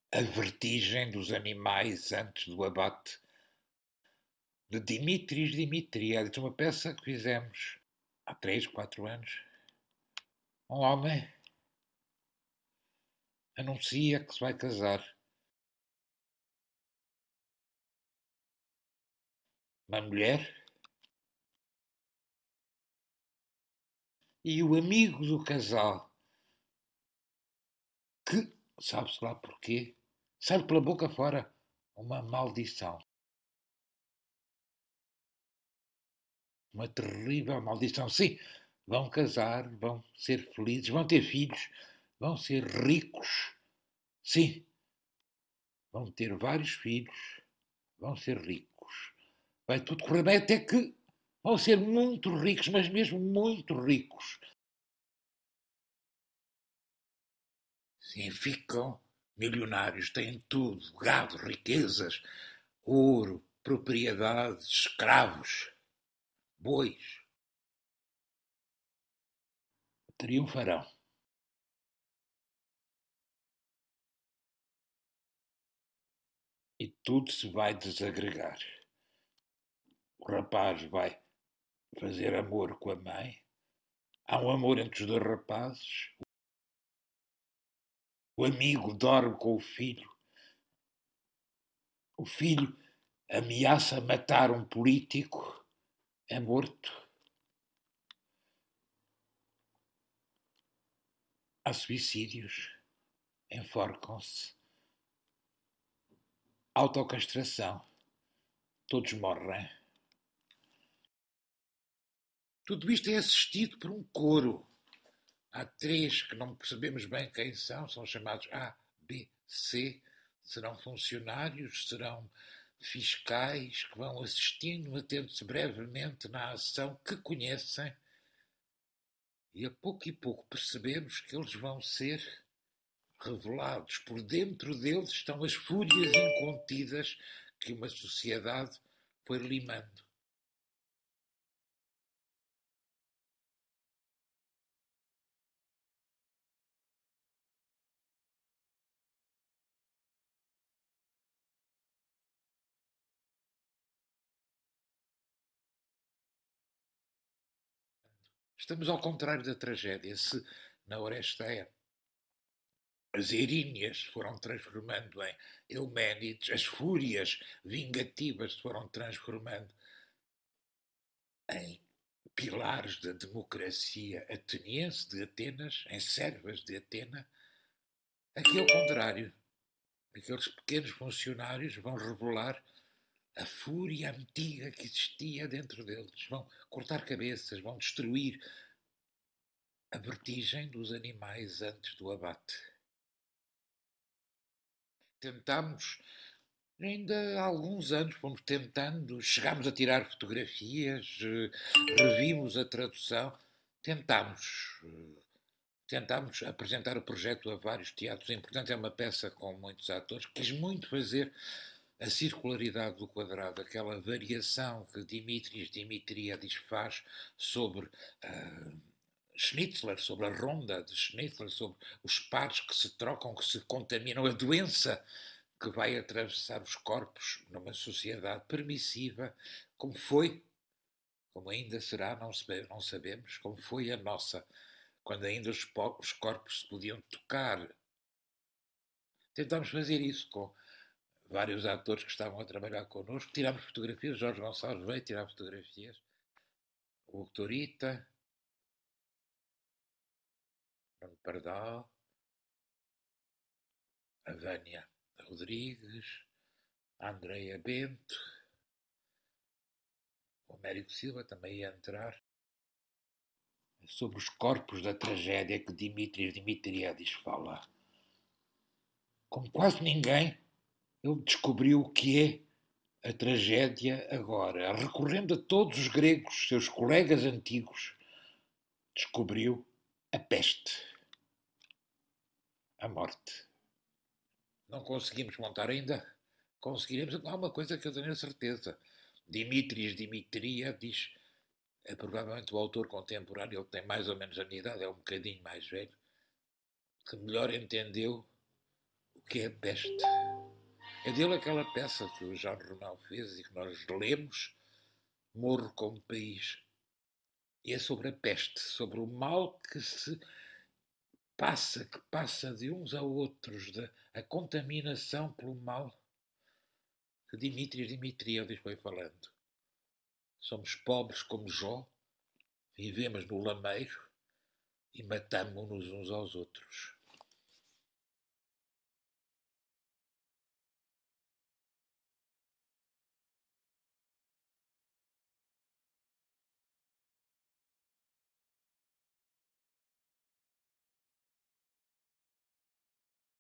A Vertigem dos Animais antes do Abate, de Dimitris Dimitriades, uma peça que fizemos há 3, 4 anos. Um homem anuncia que se vai casar. Uma mulher e o amigo do casal, que, sabe-se lá porquê, sai pela boca fora uma maldição. Uma terrível maldição. Sim, vão casar, vão ser felizes, vão ter filhos, vão ser ricos. Sim, vão ter vários filhos, vão ser ricos. Vai tudo correr bem até que vão ser muito ricos, mas mesmo muito ricos. Sim, ficam milionários, têm tudo, gado, riquezas, ouro, propriedades, escravos, bois. Triunfarão. E tudo se vai desagregar. O rapaz vai fazer amor com a mãe. Há um amor entre os dois rapazes. O amigo dorme com o filho. O filho ameaça matar um político. É morto. Há suicídios. Enforcam-se. Autocastração. Todos morrem. Tudo isto é assistido por um coro. Há 3 que não percebemos bem quem são chamados A, B, C. Serão funcionários, serão fiscais que vão assistindo, metendo-se brevemente na ação que conhecem, e a pouco percebemos que eles vão ser revelados. Por dentro deles estão as fúrias incontidas que uma sociedade foi limando. Estamos ao contrário da tragédia. Se na Oresteia as Eríneas foram transformando em Euménides, as fúrias vingativas se foram transformando em pilares da democracia ateniense de Atenas, em servas de Atena, aqui é o contrário. Aqueles pequenos funcionários vão revelar a fúria antiga que existia dentro deles. Vão cortar cabeças, vão destruir a vertigem dos animais antes do abate. Tentámos, ainda há alguns anos, fomos tentando, chegámos a tirar fotografias, revimos a tradução, tentámos. Tentámos apresentar o projeto a vários teatros. Portanto, é uma peça com muitos atores. Quis muito fazer a circularidade do quadrado, aquela variação que Dimitris Dimitriades faz sobre Schnitzler, sobre a ronda de Schnitzler, sobre os pares que se trocam, que se contaminam, a doença que vai atravessar os corpos numa sociedade permissiva, como foi, como ainda será, não sabemos, como foi a nossa, quando ainda os corpos se podiam tocar. Tentámos fazer isso com vários atores que estavam a trabalhar connosco. Tirámos fotografias, Jorge Gonçalves veio tirar fotografias, o Torita, Bruno Pardal, a Vânia Rodrigues, a Andreia Bento, o Américo Silva também ia entrar. Sobre os corpos da tragédia que Dimitris Dimitriades fala. Como quase ninguém, ele descobriu o que é a tragédia agora. Recorrendo a todos os gregos, seus colegas antigos, descobriu a peste, a morte. Não conseguimos montar ainda? Conseguiremos. Há uma coisa que eu tenho a certeza. Dimitris Dimitriades é provavelmente o autor contemporâneo, ele tem mais ou menos a minha idade, é um bocadinho mais velho, que melhor entendeu o que é a peste. É dele aquela peça que o Jean Renoir fez e que nós lemos, Morro como País. E é sobre a peste, sobre o mal que passa de uns a outros, a contaminação pelo mal que Dimitris Dimitrievich foi falando. Somos pobres como Jó, vivemos no lameiro e matamo-nos uns aos outros.